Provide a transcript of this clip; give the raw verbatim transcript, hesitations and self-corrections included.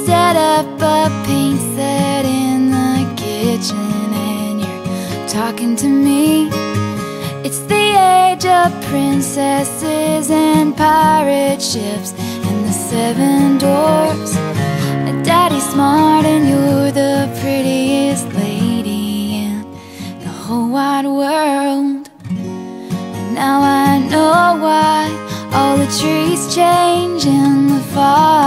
set up a paint set in the kitchen and you're talking to me. It's the age of princesses and pirate ships and the seven dwarfs. Daddy's smart and you're the prettiest lady in the whole wide world. And now I know why all the trees change in the fall.